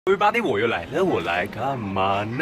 Everybody， 我又来了，我来干嘛呢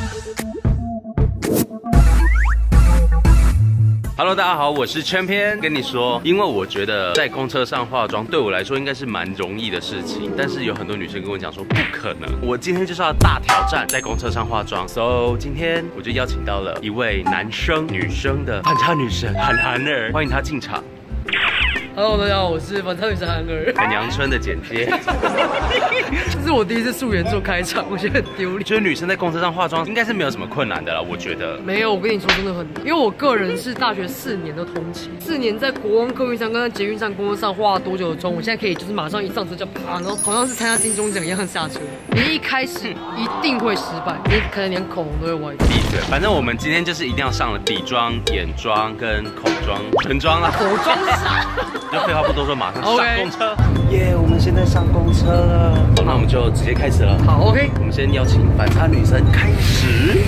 ？Hello， 大家好，我是圈片。跟你说，因为我觉得在公车上化妆对我来说应该是蛮容易的事情，但是有很多女生跟我讲说不可能。我今天就是要大挑战在公车上化妆 ，so 今天我就邀请到了一位男生女生的反差女神韩儿，欢迎她进场。 Hello， 大家好，我是反差女神韩儿。 很阳春的剪接， 这是我第一次素颜做开场，我觉得很丢脸。 就是女生在公车上化妆应该是没有什么困难的啦，我觉得。 没有，我跟你说真的很，因为我个人是大学4年的通勤，4年在国光客运站跟在捷运站、公车上化了多久的妆，我现在可以就是马上一上车就啪，然后好像是参加金钟奖一样下车。你一开始一定会失败，你可能连口红都会歪掉。 闭嘴！反正我们今天就是一定要上了底妆、眼妆跟口妆、唇妆啦。 口妆是啥？ 就废话不多说，马上上公车。耶，我们现在上公车了。好，那我们就直接开始了。 好 ，OK。 我们先邀请反差女神开始。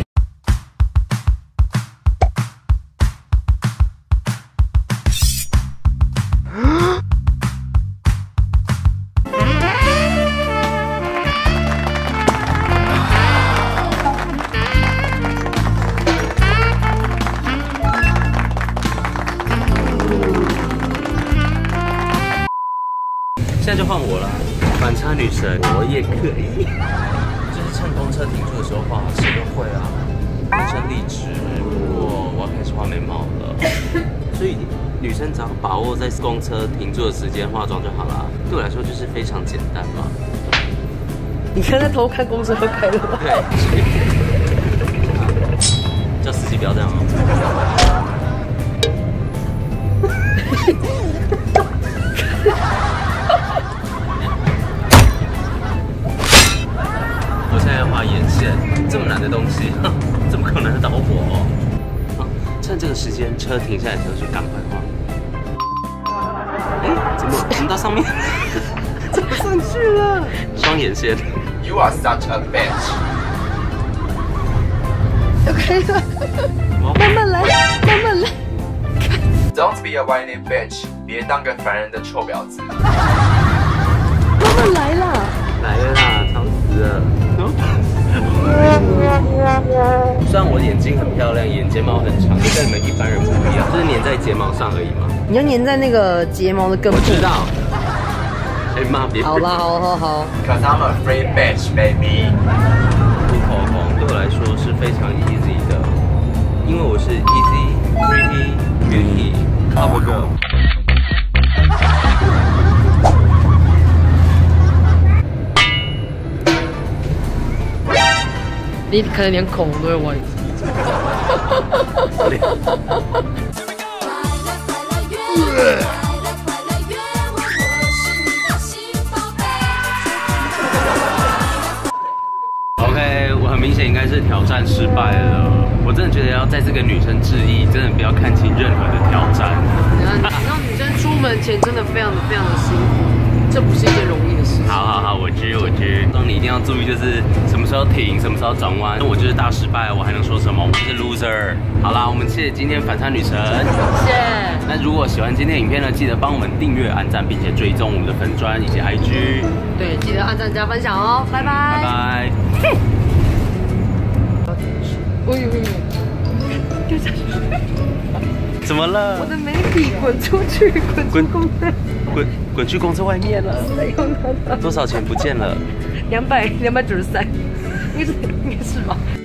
现在就换我了，反差女神，我也可以。就是趁公车停住的时候画，谁都会啊，人生励志。不过我要开始画眉毛了，所以女生只要把握在公车停住的时间化妆就好了。对我来说就是非常简单嘛。 你现在偷看公车都开了吗？ 对，叫司机不要这样哦。我现在要画眼线，这么难的东西，怎么可能倒我？趁这个时间车停下来的时候就赶快画。哎，怎么到上面？怎么上去了？双眼线。 You are such a bitch。 OK 了，慢慢来，慢慢来。 Don't be a whiny bitch， 别当个烦人的臭婊子。 慢慢来啦。 来了啦，吵死了！虽然我眼睛很漂亮，眼睫毛很长，就跟你们一般人不一样，就是粘在睫毛上而已嘛。 你要粘在那个睫毛的根部。 我知道。哎妈，别！ 好啦，好。 Cause I'm a free bitch, baby。 涂口红对我来说是非常 easy 的，因为我是 easy, pretty, beauty, cover girl。 你可能连口红都会歪。 OK， 我很明显应该是挑战失败了。我真的觉得要在这个女生致意，真的不要看清任何的挑战。 让女生出门前真的非常的辛苦。这不是一件容易的事情。 好，我知。当你一定要注意，就是什么时候停，什么时候转弯。我就是大失败，我还能说什么？我就是 loser。好啦，我们谢谢今天反差女神， 谢谢。 那如果喜欢今天的影片呢，记得帮我们订阅、按赞，并且追踪我们的粉专以及 IG。 对，记得按赞加分享哦，拜拜。 拜拜。 丢下去。 怎么了？ 我的眉笔滚出去， 滚去公车外面了。多少钱不见了？ 293，应该是吧。